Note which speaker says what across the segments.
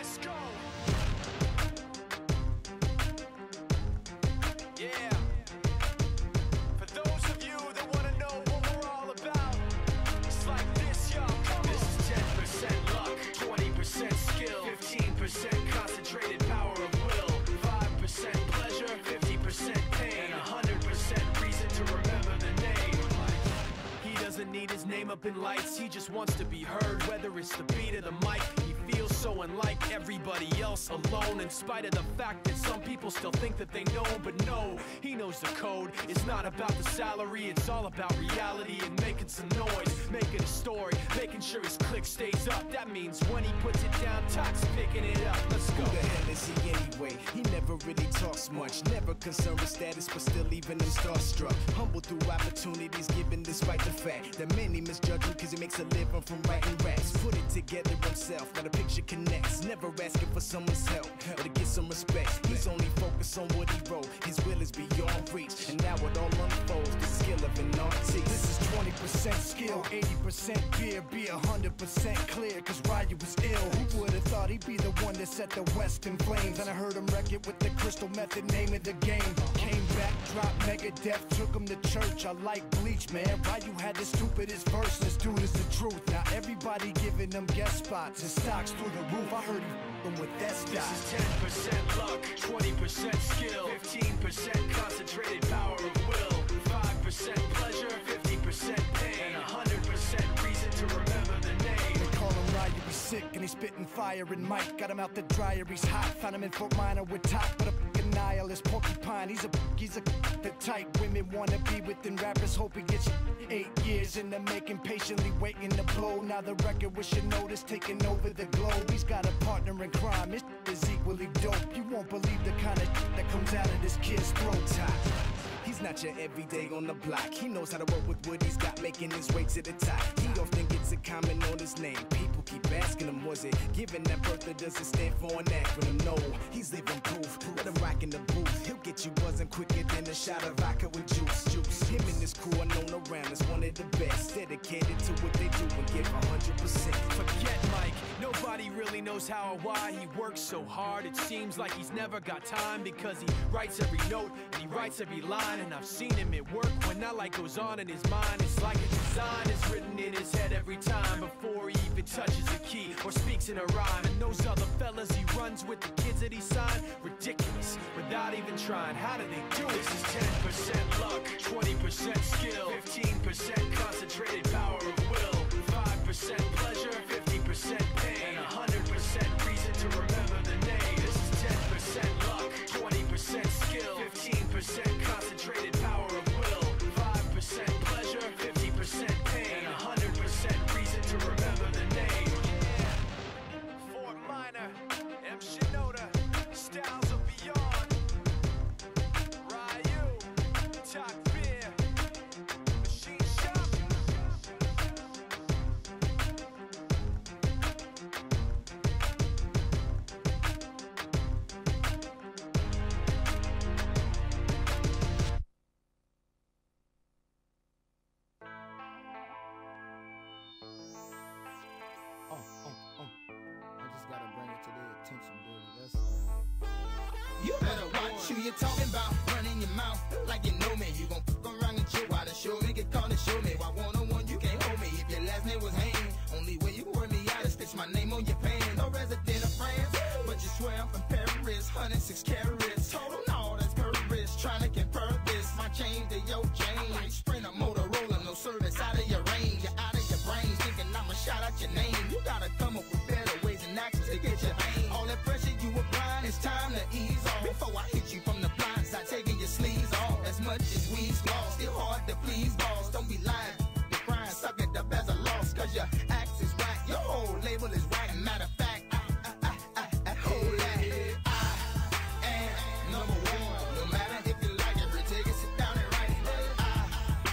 Speaker 1: Let's go. Yeah. For those of you that want to know what we're all about, it's like this, y'all. This is 10% luck, 20% skill, 15% concentrated power of will, 5% pleasure, 50% pain, and 100% reason to remember the name. He doesn't need his name up in lights, he just wants to be heard, whether it's the beat of the mic. He feels so unlike everybody else, alone, in spite of the fact that some people still think that they know. But no, he knows the code. It's not about the salary, it's all about reality and making some noise, making a story, making sure his click stays up. That means when he puts it down, Tox picking it up. Let's go.
Speaker 2: Who the hell is he anyway? He never really talks much, never concerned with status, but still leaving him starstruck. Humble through opportunities given despite the fact that many misjudge him cause he makes a living from writing raps. Put it together himself, got a picture connects, never asking for someone's help or to get some respect. He's only focused on what he wrote, his will is beyond reach, and now it all unfolds, the skill of an artist.
Speaker 3: This is 20% skill, 80% fear, be 100% clear, cause Ryu was ill. Who would've thought he'd be the one that set the West in flames? And I heard him wreck it with the Crystal Method, name of the game. Came back, dropped Megadeth, took him to church. I like Bleach, man. Ryu had the stupidest verse, this dude is the truth. Now everybody giving them guest spots and stocks through the roof. I heard he f***ing with that stock.
Speaker 1: This is 10% luck, 20% skill, 15% concentrated power of will, 5% pleasure, 50% pain, and 100% reason to remember the name.
Speaker 3: They call him Ryu, he's sick and he's spitting fire and Mike got him out the dryer, he's hot. Found him in Fort Minor with top, but a f***ing nihilist porcupine. He's a the type women wanna be with, and rappers hope he gets 8 years in the making, patiently waiting to blow. Now the record with your notice taking over the globe. He's got a partner in crime, his is equally dope. You won't believe the kind of that comes out of this kid's throat.
Speaker 2: He's not your everyday on the block. He knows how to work with what he's got, making his way to the top. He often gets a comment on his name. People keep asking him, was it given that birth or does it stand for an acronym? No, he's living proof. Let him rock in the booth. He'll get you buzzing quicker than a shot of vodka with juice. Him and his crew are known around as one of the best, dedicated to what they do and give 100%.
Speaker 1: Forget Mike, nobody really knows how or why he works so hard. It seems like he's never got time because he writes every note and he writes every line. And I've seen him at work when that light goes on in his mind. It's like a design is written in his head every time before he even touches a key or speaks in a rhyme. And those other fellas he runs with, the kids that he signed, ridiculous, without even trying. How do they do it? This is 10% luck, 20% skill, 15% concentrated power of will, 5% pleasure, 50% pain, and 100% reason to remember the name. This is 10% luck, 20% skill, 15% concentrated power of will, 5% pleasure, 50% pain, and 100% reason to remember the name. Yeah. Fort Minor, M. Shinoda, Styles of Beyond, Ryu, Talk Fear, Machine Shop.
Speaker 4: I just gotta bring it to their attention, baby. That's all.
Speaker 5: You better watch who you talking about, running your mouth like you know me. You gon' fuck around and chill while the show me get called and show me. Why one-on-one you can't hold me if your last name was Hain. Only way you work me out is stitch my name on your pants. No resident of France, but you swear I'm from Paris. 106 carats, total no, that's Paris. Trying to compare this, my chain to your chain. Like Sprint or Motorola, no service out of your range. You're out of your brain, thinking I'ma shout out your name. You gotta come up with better ways and actions to get your aim. All that pressure you applying, it's time to ease off. Before I hit you from the blind side, taking your sleeves off. As much as we's lost, still hard to please boss. Don't be lying, the crying, suck it up as a loss. Cause your act is whack, your whole label is whack. Matter of fact, hold that. I am number one. No matter if you like it, take it, sit down and write it. I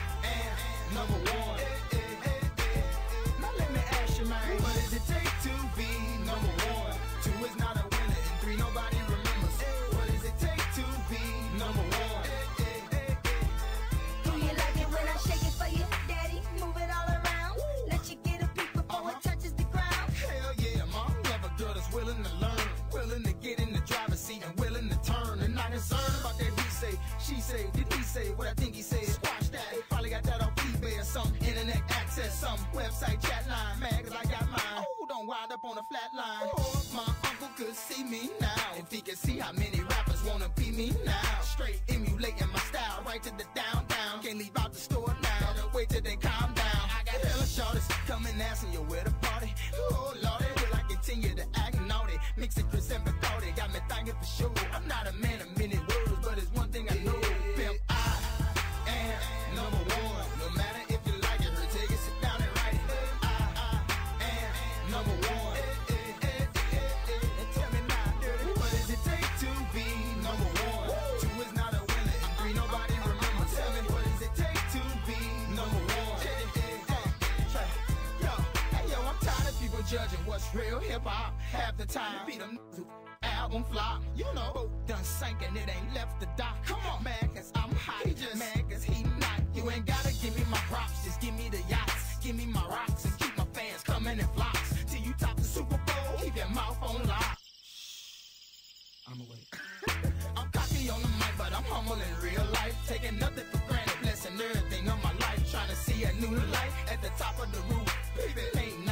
Speaker 5: say, what I think he said. Squash that, he probably got that off eBay or something. Internet access, some website chat line. Mad 'cause I got mine. Oh, don't wind up on a flat line. Oh, my uncle could see me now. If he could see how many rappers wanna be me now. Straight emulating my style, right to the down. Can't leave out the store now. Gotta wait till they calm down. I got hella shorties coming asking you where the party. Oh lordy, will I continue to act naughty? Mix it Chris and Bacardi, got me thinking for sure. I'm not a man of many words, but it's one thing I know. Pimp, I am number one. No matter if you like it or take it, sit down and write it. I am number one. Tell me now, dirty, what does it take to be number one? 2 is not a winner, and 3 nobody remembers. 7, what does it take to be number one? Yo, I'm tired of people judging what's real hip-hop. Half the time, beat them album flop. You know, boat done sank and it ain't left the dock. Come on, man, 'cause I'm hot. He just mad 'cause he not. You ain't gotta give me my props, just give me the yachts. Give me my rocks and keep my fans coming in flocks. Till you top the Super Bowl, keep your mouth on lock.
Speaker 4: I'm away.
Speaker 5: I'm cocky on the mic, but I'm humble in real life. Taking nothing for granted, blessing everything of my life. Trying to see a new light at the top of the roof. Baby, ain't